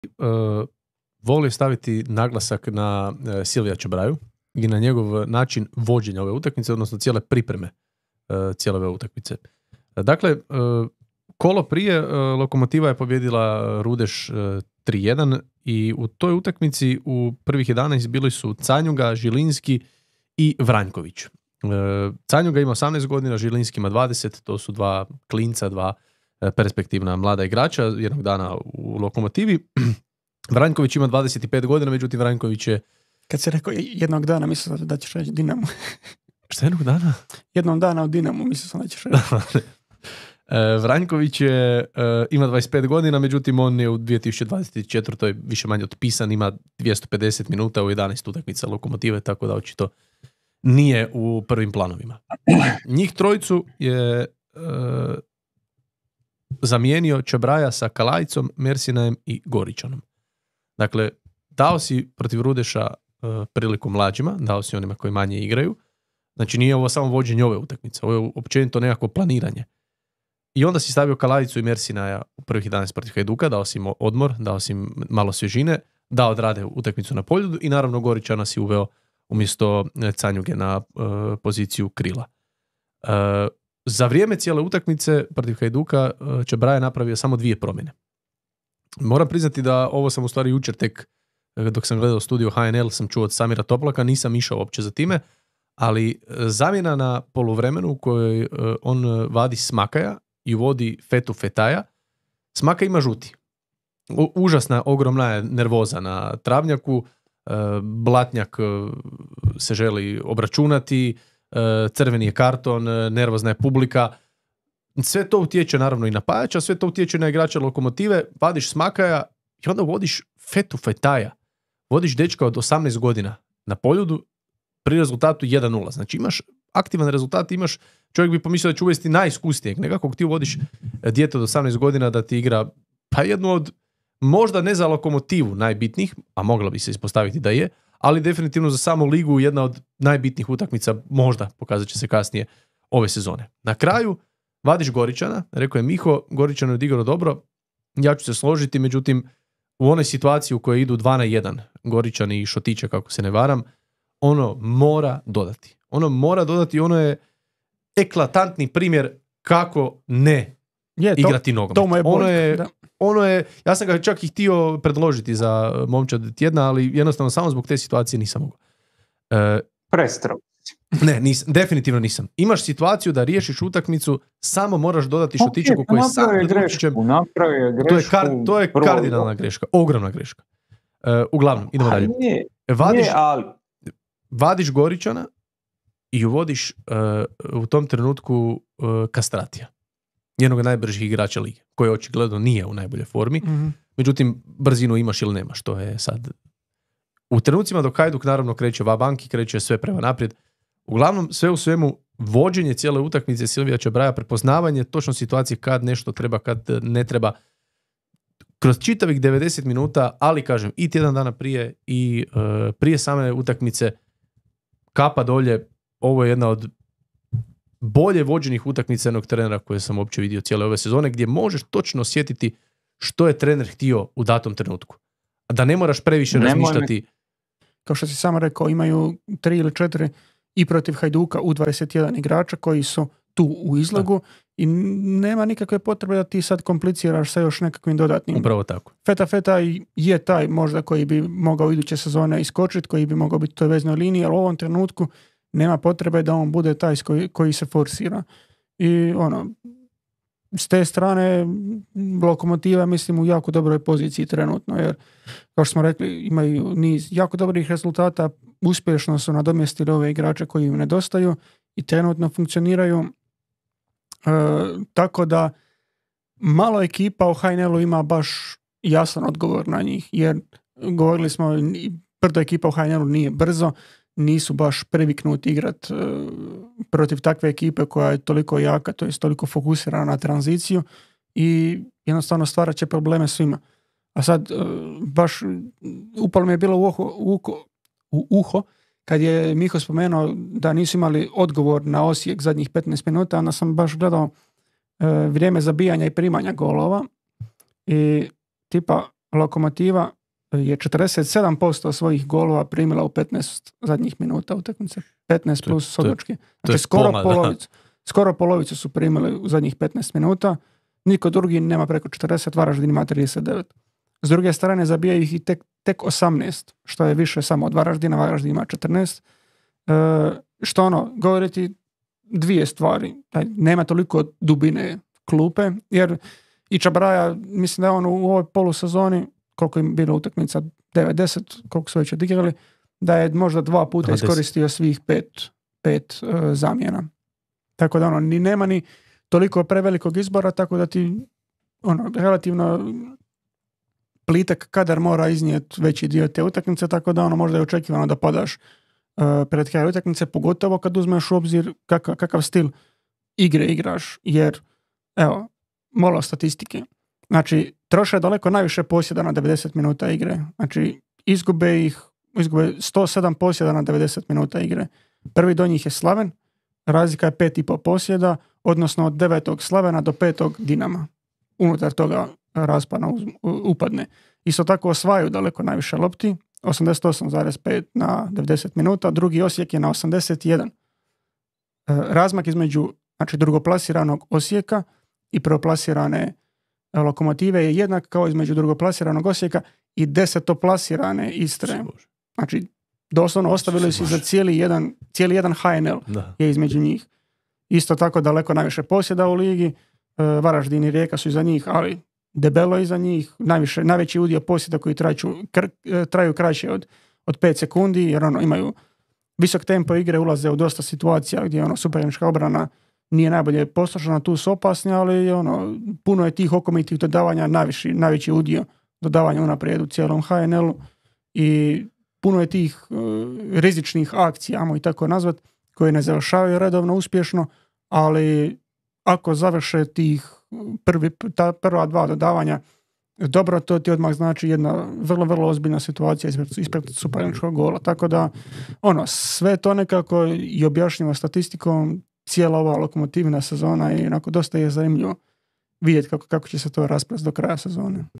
voli staviti naglasak na Silvija Čebraju i na njegov način vođenja ove utakmice, odnosno cijele pripreme cijele ove utakmice. Dakle, kolo prije Lokomotiva je pobjedila Rudeš 3-1 i u toj utakmici u prvih 11 bili su Canjuga, Žilinski i Vranjković. Canjuga ima 18 godina, Žilinski ima 20, to su dva klinca, dva perspektivna mlada igrača, jednog dana u Lokomotivi. Vranjković ima 25 godina, međutim Vranjković je... Kad se rekao jednog dana, mislio sam da ćeš reći Dinamo. Šta jednog dana? Jednom dana u Dinamu, mislio sam da ćeš reći. Vranjković ima 25 godina, međutim on je u 2024. više manje otpisan, ima 250 minuta u 11 utakmica Lokomotive, tako da očito nije u prvim planovima. Njih trojicu je zamijenio Čebraja sa Kalajcom, Mersinajem i Goričanom. Dakle, dao si protiv Rudeša priliku mlađima, dao si onima koji manje igraju. Znači nije ovo samo vođenje ove utakmice, ovo je općenito nekako planiranje. I onda si stavio Kalajicu i Mersinaja u prvih 11 protiv Hajduka, dao si im odmor, dao si im malo svježine, da odrade utakmicu na Poljudu i naravno Goričana si uveo umjesto Canjuge na poziciju krila. Za vrijeme cijele utakmice protiv Hajduka Čebraja napravio samo 2 promjene. Moram priznati da ovo sam u stvari jučer tek dok sam gledao studio HNL sam čuo od Samira Toplaka, nisam išao uopće za time, ali zamjena na poluvremenu u kojoj on vadi Smakaja i uvodi Fetu Fetaja. Smaka ima žuti. Užasna, ogromna je nervoza na travnjaku, Blatnjak se želi obračunati, crveni je karton, nervozna je publika. Sve to utječe naravno i na Pajača, sve to utječe na igrača Lokomotive, vadiš Smakaja i onda vodiš Fetu Fetaja. Vodiš dečka od 18 godina na Poljudu pri rezultatu 1-0. Znači imaš aktivan rezultat, imaš, čovjek bi pomislio da će uvesti najiskusnijeg. Nekako ti vodiš dijete od 18 godina da ti igra pa jednu od, možda ne za Lokomotivu najbitnijih, a mogla bi se ispostaviti da je, ali definitivno za samu ligu jedna od najbitnijih utakmica, možda pokazat će se kasnije ove sezone. Na kraju vadiš Goričana, rekao je Miho, Goričan je odigrao dobro, ja ću se složiti, međutim u onoj situaciji u kojoj idu 2-1, Goričan i Šotića, kako se ne varam, ono mora dodati. Ono mora dodati, ono je eklatantni primjer kako ne igrati nogom. Ono je, ja sam ga čak i htio predložiti za momčad tjedna, ali jednostavno samo zbog te situacije nisam mogao. Prestrog. Ne, definitivno nisam. Imaš situaciju da riješiš utakmicu, samo moraš dodati Šotićeku koji je sam pred Lučićem. To je kardinalna greška, ogromna greška. Uglavnom, idemo dalje. Vadiš Goričana i uvodiš u tom trenutku Kastratija. Jednog od najbržih igrača lige, koji očigledno nije u najboljoj formi. Mm-hmm. Međutim, brzinu imaš ili nemaš. To je sad... U trenucima dok Hajduk naravno kreće vabanki, kreće sve prema naprijed. Uglavnom, sve u svemu, vođenje cijele utakmice Silvija Čebraja, prepoznavanje točno situacije kad nešto treba, kad ne treba. Kroz čitavih 90 minuta, ali kažem, i tjedan dana prije i prije same utakmice, kapa dolje, ovo je jedna od bolje vođenih utakmica jednog trenera koje sam uopće vidio cijele ove sezone, gdje možeš točno osjetiti što je trener htio u datom trenutku. A da ne moraš previše razmišljati. Kao što si samo rekao, imaju 3 ili 4 i protiv Hajduka u 21 igrača koji su tu u izlogu i nema nikakve potrebe da ti sad kompliciraš sa još nekakvim dodatnim. Upravo tako. Feta je taj možda koji bi mogao iduće sezone iskočiti, koji bi mogao biti u toj veznoj liniji, ali u ovom trenutku nema potrebe da on bude taj koji se forsira. I s te strane Lokomotiva mislim u jako dobroj poziciji trenutno, jer kao što smo rekli imaju niz jako dobrih rezultata, uspješno su nadomjestili ove igrače koji im nedostaju i trenutno funkcioniraju tako da malo ekipa u HNL-u ima baš jasan odgovor na njih, jer govorili smo prva ekipa u HNL-u nije brzo, nisu baš previknuti igrati protiv takve ekipe koja je toliko jaka, to je toliko fokusirana na tranziciju i jednostavno stvarat će probleme svima. A sad baš upalo mi je bilo u uho kad je Miho spomenuo da nisu imali odgovor na Osijek zadnjih 15 minuta, onda sam baš gledao vrijeme zabijanja i primanja golova i tipa Lokomotiva je 47% svojih golova primila u 15 zadnjih minuta utakmice. 15 plus odlučke. Znači skoro polovicu su primili u zadnjih 15 minuta. Niko drugi nema preko 40, Varaždin ima 39. S druge strane zabijaju ih i tek 18, što je više samo od Varaždina. Varaždin ima 14. Što govoriti dvije stvari. Nema toliko dubine klupe, jer i Čabraja, mislim da je on u ovoj polusezoni, koliko je bilo utakmica, 9-10, koliko su već odigrali, da je možda 2 puta iskoristio svih 5 zamjena. Tako da ni nema ni toliko prevelikog izbora, tako da ti relativno plitak kadar mora iznijeti veći dio te utakmice, tako da možda je očekivano da padaš pred kraj utakmice, pogotovo kad uzmeš u obzir kakav stil igre igraš, jer evo, malo statistike. Znači, troše daleko najviše posjeda na 90 minuta igre. Znači, izgube 107 posjeda na 90 minuta igre. Prvi do njih je Slaven, razlika je 5,5 posjeda, odnosno od 9. Slavena do 5. Dinama. Unutar toga raspana upadne. Isto tako osvajaju daleko najviše lopti, 88,5 na 90 minuta, drugi Osijek je na 81. Razmak između drugoplasiranog Osijeka i prvoplasirane Lokomotive je jednak kao između drugoplasiranog Osijeka i 10. Istre. Znači, doslovno ostavili su za cijeli jedan HNL je između njih. Isto tako daleko najviše posjeda u ligi, Varaždin i Rijeka su iza njih, ali debelo iza njih, najveći udio posjeda koji traju kraće od 5 sekundi, jer imaju visok tempo igre, ulaze u dosta situacija gdje supernička obrana nije najbolje poslušana, tu su opasni, ali puno je tih okomitih dodavanja, najveći udio dodavanja unaprijed u cijelom HNL-u i puno je tih rizičnih akcija, ajmo i tako nazvat, koje ne završavaju redovno uspješno, ali ako završe prva 2 dodavanja dobro, to ti odmah znači jedna vrlo, vrlo ozbiljna situacija ispred superničkog gola. Tako da, sve to nekako i objašnjivo statistikom, cijela ova Lokomotivna sezona i dosta je zanimljivo vidjeti kako će se to rasplesti do kraja sezone.